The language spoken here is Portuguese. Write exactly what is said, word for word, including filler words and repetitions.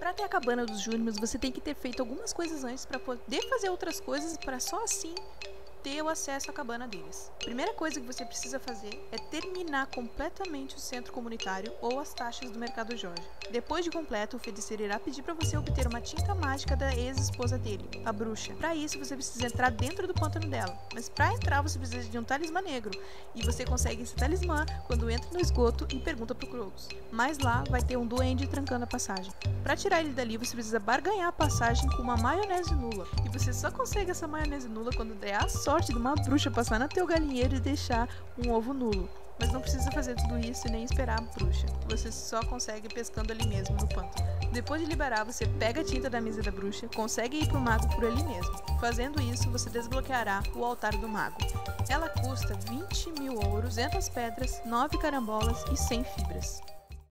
Pra ter a cabana dos Júniors, você tem que ter feito algumas coisas antes pra poder fazer outras coisas, pra só assim ter o acesso à cabana deles. A primeira coisa que você precisa fazer é terminar completamente o centro comunitário ou as taxas do Mercado Jorge. Depois de completo, o feiticeiro irá pedir para você obter uma tinta mágica da ex-esposa dele, a bruxa. Para isso, você precisa entrar dentro do pântano dela, mas para entrar você precisa de um talismã negro, e você consegue esse talismã quando entra no esgoto e pergunta pro Krogos. Mas lá vai ter um duende trancando a passagem. Para tirar ele dali, você precisa barganhar a passagem com uma maionese nula, e você só consegue essa maionese nula quando der a sorte de uma bruxa passar no teu galinheiro e deixar um ovo nulo. Mas não precisa fazer tudo isso e nem esperar a bruxa. Você só consegue pescando ali mesmo no pântano. Depois de liberar, você pega a tinta da mesa da bruxa, consegue ir pro mago por ali mesmo. Fazendo isso, você desbloqueará o altar do mago. Ela custa vinte mil ouros, duzentas pedras, nove carambolas e cem fibras.